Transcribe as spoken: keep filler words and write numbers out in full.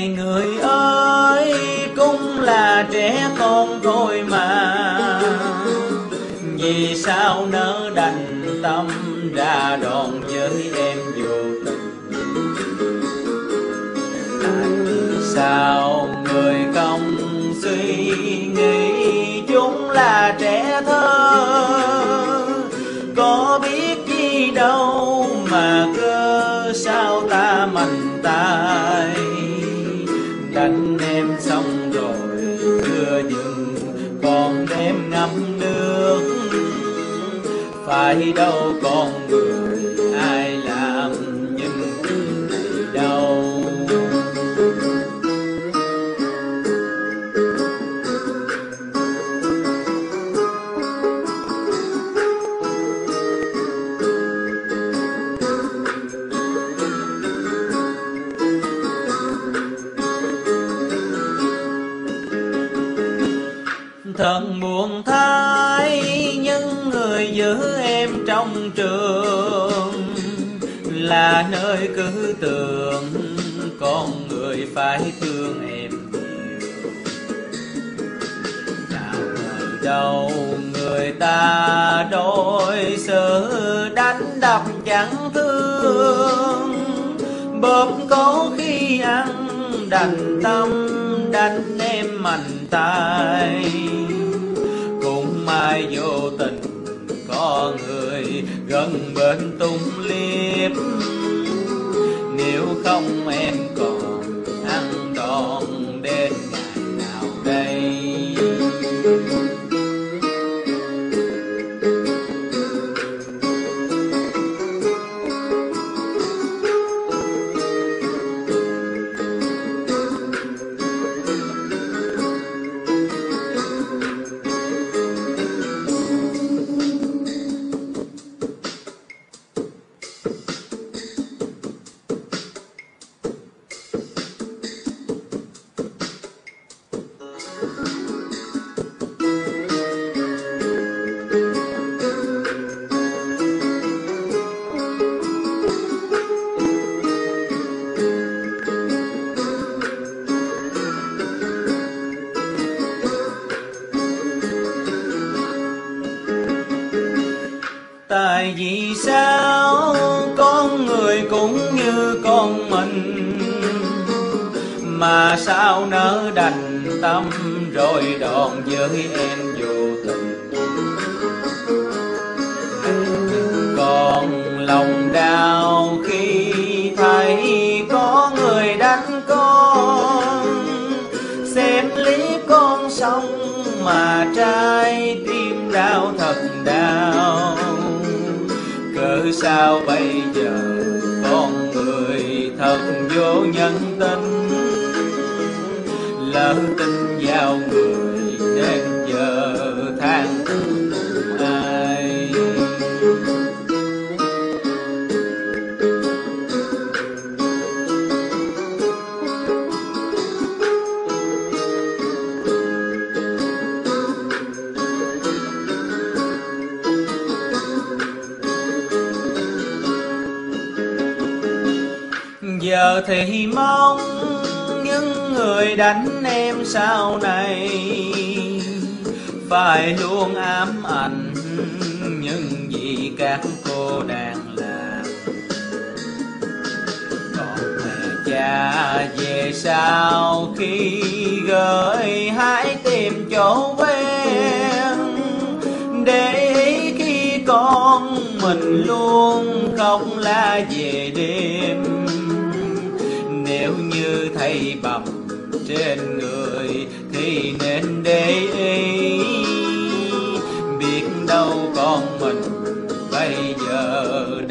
này người ơi cũng là trẻ con thôi mà, vì sao nỡ đành tâm ra đòn với em vô tình. Tại vì sao người không suy nghĩ chúng là trẻ thơ, có biết gì đâu mà cơ sao ta mạnh tay. Đánh em xong rồi chưa dừng còn đem ngâm nước, phải đâu con người ai làm những chuyện này đâu. Thật buồn thay những người giữ em trong trường, là nơi cứ tưởng con người phải thương em nhiều. Nào ngờ đâu người ta đối xử đánh đập chẳng thương, bóp có khi ăn đành tâm đánh em mạnh tay. Cũng mai vô tình có người gần bên tung liếp, nếu không em còn ăn đòn đến ngày nào đây. Tại vì sao con người cũng như con mình, mà sao nỡ đành tâm rồi đòn với em vô tình. Còn lòng đau khi thấy có người đánh con, xem lý con xong mà trái tim đau thật đau. Cớ sao bây giờ con người thật vô nhân tính, lỡ tin vào người nên giờ than cùng ai. Giờ thì mong những người đánh em sau này phải luôn ám ảnh những gì các cô đang làm. Còn mẹ cha về sau khi gửi hãy tìm chỗ quen, để ý khi con mình luôn không la về đêm. Nếu như thấy bầm trên người thì nên để ý, biết đâu con mình bây giờ